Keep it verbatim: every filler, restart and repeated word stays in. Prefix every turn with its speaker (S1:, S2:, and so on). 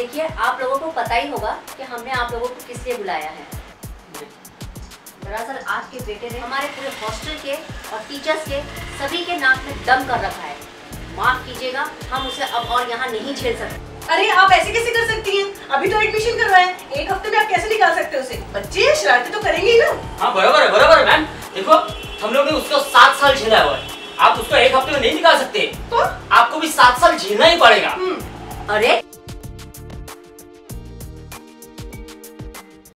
S1: देखिए, आप लोगों को पता ही होगा कि हमने आप लोगों को किस लिए बुलाया है। दरअसल आपके बेटे ने हमारे पूरे हॉस्टल के और टीचर्स के सभी के नाक में दम कर रखा है। माफ कीजिएगा, हम उसे अब और यहाँ नहीं झेल सकते।
S2: अरे आप ऐसे कैसे कर सकती हैं? अभी तो एडमिशन करवाया है, एक हफ्ते में आप कैसे निकाल सकते हो उसे? बच्चे शरारतें तो करेंगे ही ना।
S3: हाँ बराबर है, बराबर है मैम। देखो हम लोग ने उसको सात साल झेला हुआ है, आप उसको एक हफ्ते में नहीं निकाल सकते, तो आपको भी सात साल झेलना ही पड़ेगा।
S1: अरे